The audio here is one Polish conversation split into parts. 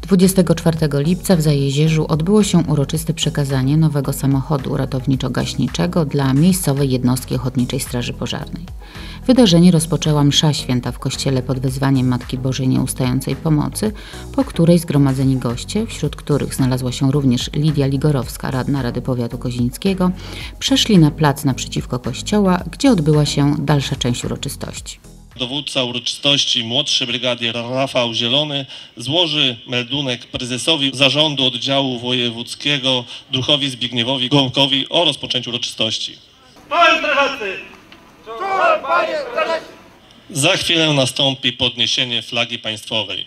24 lipca w Zajezierzu odbyło się uroczyste przekazanie nowego samochodu ratowniczo-gaśniczego dla miejscowej jednostki Ochotniczej Straży Pożarnej. Wydarzenie rozpoczęła msza święta w kościele pod wezwaniem Matki Bożej Nieustającej Pomocy, po której zgromadzeni goście, wśród których znalazła się również Lidia Ligorowska, radna Rady Powiatu Kozińskiego, przeszli na plac naprzeciwko kościoła, gdzie odbyła się dalsza część uroczystości. Dowódca uroczystości, młodszy brygadier Rafał Zielony, złoży meldunek prezesowi Zarządu Oddziału Wojewódzkiego Druchowi Zbigniewowi Gołąbkowi o rozpoczęciu uroczystości. Panie strażacy! Panie strażacy! Za chwilę nastąpi podniesienie flagi państwowej.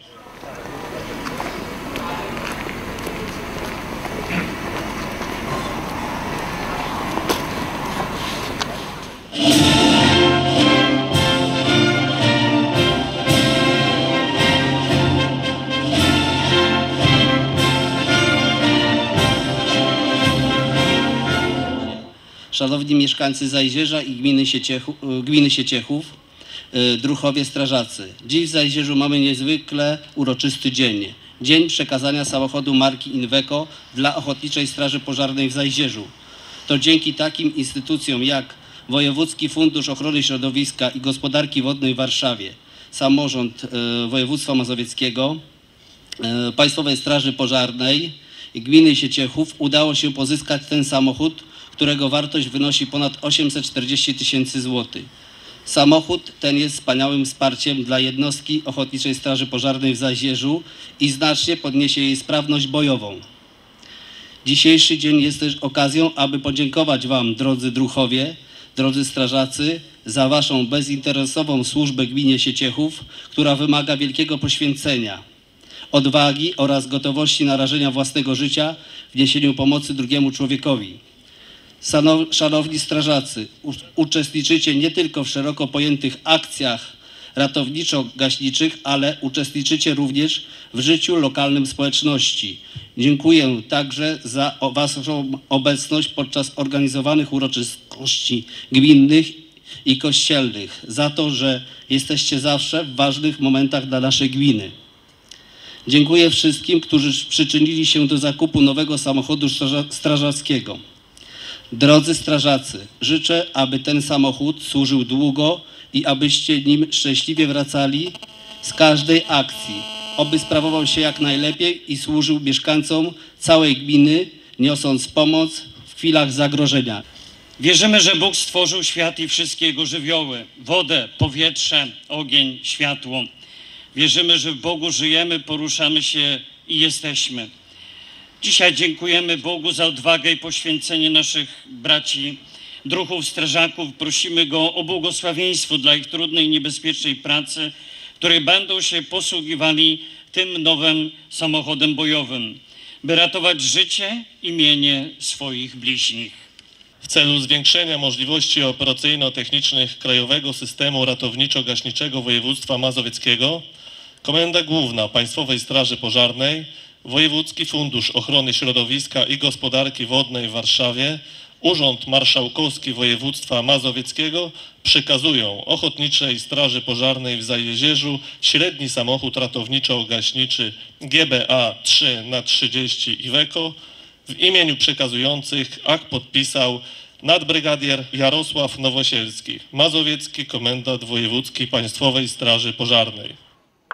Szanowni mieszkańcy Zajezierza i gminy Sieciechów, druhowie strażacy. Dziś w Zajezierzu mamy niezwykle uroczysty dzień. Dzień przekazania samochodu marki Inweco dla Ochotniczej Straży Pożarnej w Zajezierzu. To dzięki takim instytucjom jak Wojewódzki Fundusz Ochrony Środowiska i Gospodarki Wodnej w Warszawie, Samorząd Województwa Mazowieckiego, Państwowej Straży Pożarnej i gminy Sieciechów udało się pozyskać ten samochód, którego wartość wynosi ponad 840 tysięcy złotych. Samochód ten jest wspaniałym wsparciem dla jednostki Ochotniczej Straży Pożarnej w Zajezierzu i znacznie podniesie jej sprawność bojową. Dzisiejszy dzień jest też okazją, aby podziękować Wam, drodzy druhowie, drodzy strażacy, za Waszą bezinteresową służbę gminie Sieciechów, która wymaga wielkiego poświęcenia, odwagi oraz gotowości narażenia własnego życia w niesieniu pomocy drugiemu człowiekowi. Szanowni strażacy, uczestniczycie nie tylko w szeroko pojętych akcjach ratowniczo-gaśniczych, ale uczestniczycie również w życiu lokalnym społeczności. Dziękuję także za Waszą obecność podczas organizowanych uroczystości gminnych i kościelnych, za to, że jesteście zawsze w ważnych momentach dla naszej gminy. Dziękuję wszystkim, którzy przyczynili się do zakupu nowego samochodu strażackiego. Drodzy strażacy, życzę, aby ten samochód służył długo i abyście nim szczęśliwie wracali z każdej akcji, oby sprawował się jak najlepiej i służył mieszkańcom całej gminy, niosąc pomoc w chwilach zagrożenia. Wierzymy, że Bóg stworzył świat i wszystkie jego żywioły, wodę, powietrze, ogień, światło. Wierzymy, że w Bogu żyjemy, poruszamy się i jesteśmy. Dzisiaj dziękujemy Bogu za odwagę i poświęcenie naszych braci, druchów, strażaków. Prosimy Go o błogosławieństwo dla ich trudnej i niebezpiecznej pracy, której będą się posługiwali tym nowym samochodem bojowym, by ratować życie i mienie swoich bliźnich. W celu zwiększenia możliwości operacyjno-technicznych Krajowego Systemu Ratowniczo-Gaśniczego Województwa Mazowieckiego Komenda Główna Państwowej Straży Pożarnej, Wojewódzki Fundusz Ochrony Środowiska i Gospodarki Wodnej w Warszawie, Urząd Marszałkowski Województwa Mazowieckiego przekazują Ochotniczej Straży Pożarnej w Zajezierzu średni samochód ratowniczo-gaśniczy GBA 3x30 Iveco. W imieniu przekazujących akt podpisał nadbrygadier Jarosław Nowosielski, Mazowiecki Komendant Wojewódzki Państwowej Straży Pożarnej.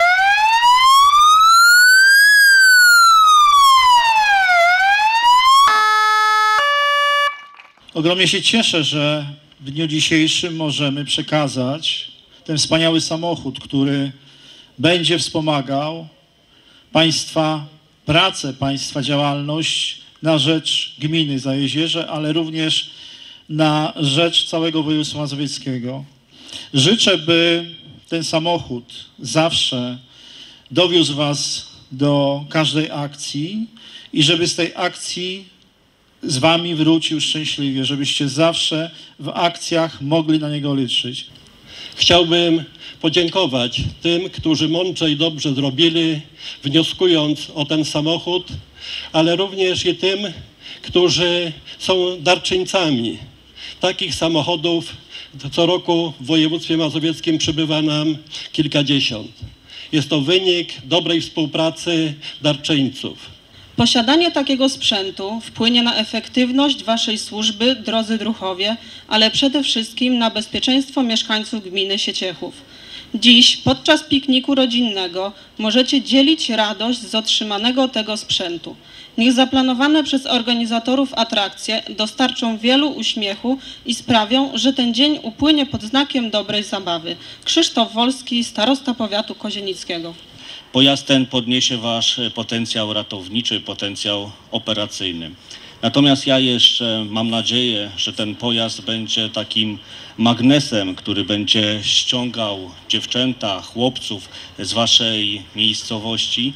Ogromnie się cieszę, że w dniu dzisiejszym możemy przekazać ten wspaniały samochód, który będzie wspomagał Państwa pracę, Państwa działalność na rzecz gminy Zajezierze, ale również na rzecz całego województwa mazowieckiego. Życzę, by ten samochód zawsze dowiózł Was do każdej akcji i żeby z tej akcji z Wami wrócił szczęśliwie, żebyście zawsze w akcjach mogli na niego liczyć. Chciałbym podziękować tym, którzy mądrze i dobrze zrobili, wnioskując o ten samochód, ale również i tym, którzy są darczyńcami. Takich samochodów co roku w województwie mazowieckim przybywa nam kilkadziesiąt. jest to wynik dobrej współpracy darczyńców. Posiadanie takiego sprzętu wpłynie na efektywność Waszej służby, drodzy druhowie, ale przede wszystkim na bezpieczeństwo mieszkańców gminy Sieciechów. Dziś podczas pikniku rodzinnego możecie dzielić radość z otrzymanego tego sprzętu. Niech zaplanowane przez organizatorów atrakcje dostarczą wielu uśmiechu i sprawią, że ten dzień upłynie pod znakiem dobrej zabawy. Krzysztof Wolski, starosta powiatu kozienickiego. Pojazd ten podniesie wasz potencjał ratowniczy, potencjał operacyjny. Natomiast ja jeszcze mam nadzieję, że ten pojazd będzie takim magnesem, który będzie ściągał dziewczęta, chłopców z waszej miejscowości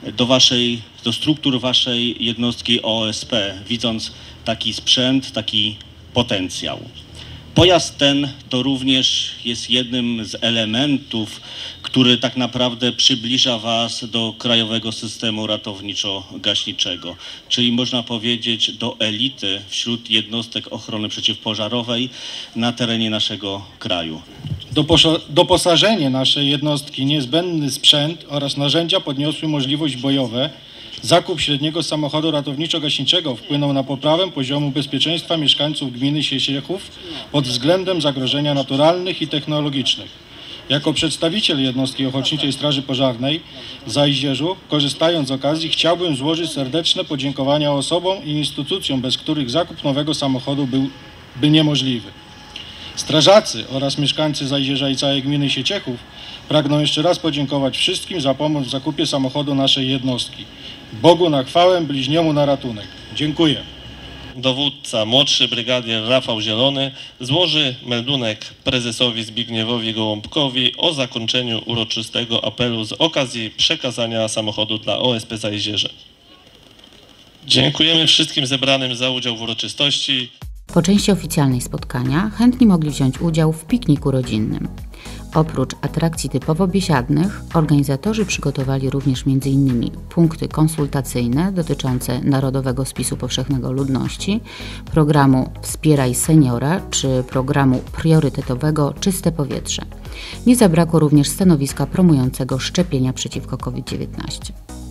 do struktur waszej jednostki OSP, widząc taki sprzęt, taki potencjał. Pojazd ten to również jest jednym z elementów, który tak naprawdę przybliża was do krajowego systemu ratowniczo-gaśniczego, czyli można powiedzieć do elity wśród jednostek ochrony przeciwpożarowej na terenie naszego kraju. Doposażenie naszej jednostki, niezbędny sprzęt oraz narzędzia podniosły możliwości bojowe. Zakup średniego samochodu ratowniczo-gaśniczego wpłynął na poprawę poziomu bezpieczeństwa mieszkańców gminy Sieciechów pod względem zagrożenia naturalnych i technologicznych. Jako przedstawiciel jednostki Ochotniczej Straży Pożarnej w Zajzierzu, korzystając z okazji, chciałbym złożyć serdeczne podziękowania osobom i instytucjom, bez których zakup nowego samochodu byłby niemożliwy. Strażacy oraz mieszkańcy Zajzierza i całej gminy Sieciechów pragną jeszcze raz podziękować wszystkim za pomoc w zakupie samochodu naszej jednostki. Bogu na chwałę, bliźniemu na ratunek. Dziękuję. Dowódca młodszy brygadier Rafał Zielony złoży meldunek prezesowi Zbigniewowi Gołąbkowi o zakończeniu uroczystego apelu z okazji przekazania samochodu dla OSP Zajzierze. Dziękujemy wszystkim zebranym za udział w uroczystości. Po części oficjalnej spotkania chętni mogli wziąć udział w pikniku rodzinnym. Oprócz atrakcji typowo biesiadnych, organizatorzy przygotowali również m.in. punkty konsultacyjne dotyczące Narodowego Spisu Powszechnego Ludności, programu Wspieraj Seniora czy programu priorytetowego Czyste Powietrze. Nie zabrakło również stanowiska promującego szczepienia przeciwko COVID-19.